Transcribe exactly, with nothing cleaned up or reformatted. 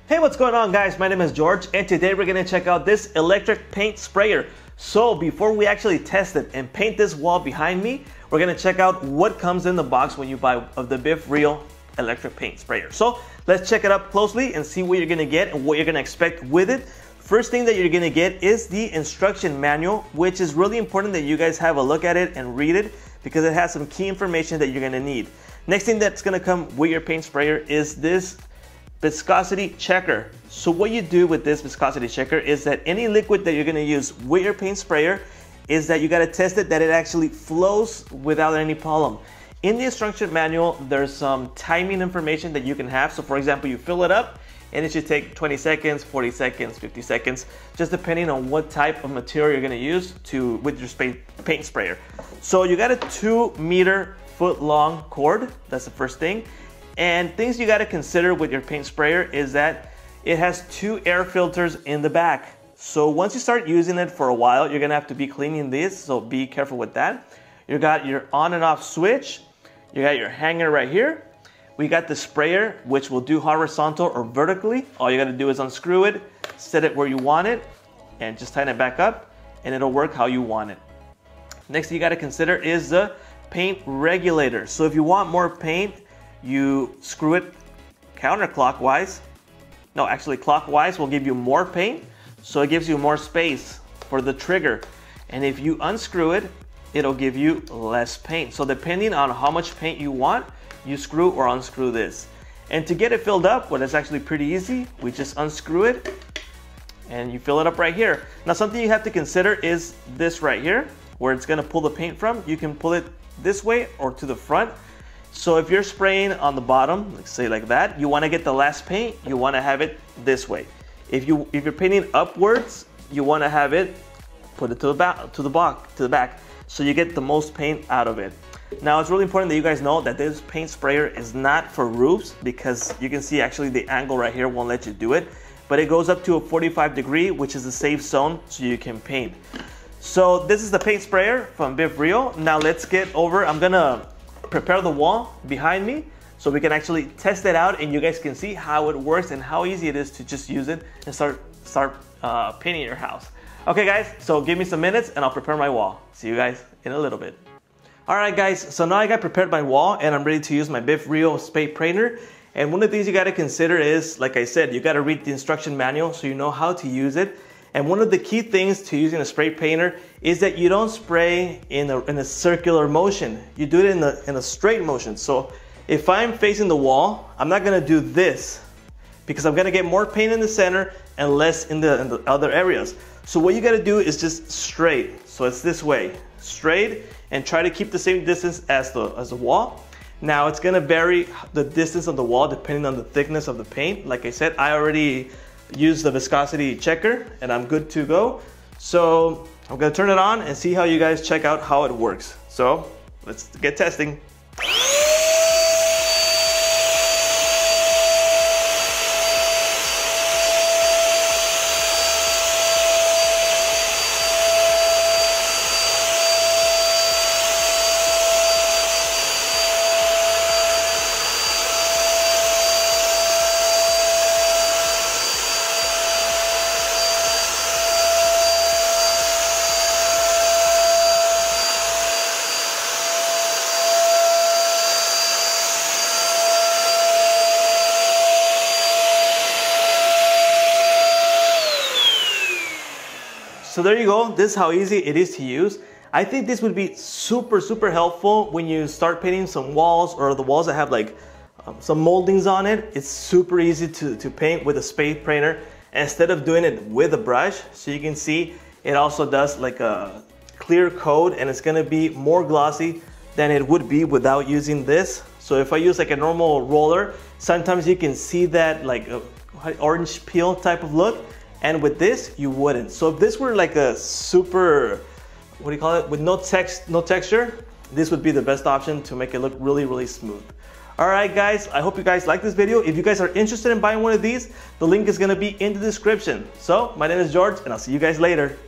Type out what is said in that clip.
Hey, what's going on, guys? My name is George, and today we're gonna check out this electric paint sprayer. So before we actually test it and paint this wall behind me, we're gonna check out what comes in the box when you buy of the VIVREAL electric paint sprayer. So let's check it up closely and see what you're gonna get and what you're gonna expect with it. First thing that you're gonna get is the instruction manual, which is really important that you guys have a look at it and read it because it has some key information that you're gonna need. Next thing that's gonna come with your paint sprayer is this viscosity checker. So what you do with this viscosity checker is that any liquid that you're gonna use with your paint sprayer is that you gotta test it that it actually flows without any problem. In the instruction manual, there's some timing information that you can have. So for example, you fill it up and it should take twenty seconds, forty seconds, fifty seconds, just depending on what type of material you're gonna use to with your paint sprayer. So you got a two meter foot long cord, that's the first thing. And things you got to consider with your paint sprayer is that it has two air filters in the back. So once you start using it for a while, you're gonna have to be cleaning this, so be careful with that. You got your on and off switch, you got your hanger right here. We got the sprayer, which will do horizontal or vertically. All you got to do is unscrew it, set it where you want it, and just tighten it back up, and it'll work how you want it. Next thing you got to consider is the paint regulator. So if you want more paint, you screw it counterclockwise. No, actually clockwise will give you more paint, so it gives you more space for the trigger. And if you unscrew it, it'll give you less paint. So depending on how much paint you want, you screw or unscrew this. And to get it filled up, well, it's actually pretty easy. We just unscrew it and you fill it up right here. Now something you have to consider is this right here, where it's gonna pull the paint from. You can pull it this way or to the front. So if you're spraying on the bottom, let's say like that, you want to get the last paint, you want to have it this way. If you if you're painting upwards, you want to have it put it to the back to the back to the back, so you get the most paint out of it. Now it's really important that you guys know that this paint sprayer is not for roofs, because you can see actually the angle right here won't let you do it, but it goes up to a forty-five degree, which is a safe zone, so you can paint. So this is the paint sprayer from VIVREAL. Now let's get over. I'm gonna prepare the wall behind me so we can actually test it out and you guys can see how it works and how easy it is to just use it and start start uh, painting your house. Okay guys, so give me some minutes and I'll prepare my wall. See you guys in a little bit. Alright guys, so now I got prepared my wall and I'm ready to use my VIVREAL spray painter. And one of the things you got to consider is, like I said, you got to read the instruction manual so you know how to use it. And one of the key things to using a spray painter is that you don't spray in a, in a circular motion. You do it in a, in a straight motion. So if I'm facing the wall, I'm not gonna do this because I'm gonna get more paint in the center and less in the, in the other areas. So what you gotta do is just straight. So it's this way, straight, and try to keep the same distance as the, as the wall. Now it's gonna vary the distance of the wall depending on the thickness of the paint. Like I said, I already use the viscosity checker and I'm good to go. So I'm gonna turn it on and see how you guys check out how it works. So let's get testing. So there you go, this is how easy it is to use. I think this would be super, super helpful when you start painting some walls or the walls that have like um, some moldings on it. It's super easy to, to paint with a spray painter instead of doing it with a brush. So you can see it also does like a clear coat and it's gonna be more glossy than it would be without using this. So if I use like a normal roller, sometimes you can see that like a orange peel type of look. And with this, you wouldn't. So if this were like a super, what do you call it, with no text, no texture, this would be the best option to make it look really, really smooth. All right, guys, I hope you guys like this video. If you guys are interested in buying one of these, the link is gonna be in the description. So my name is George, and I'll see you guys later.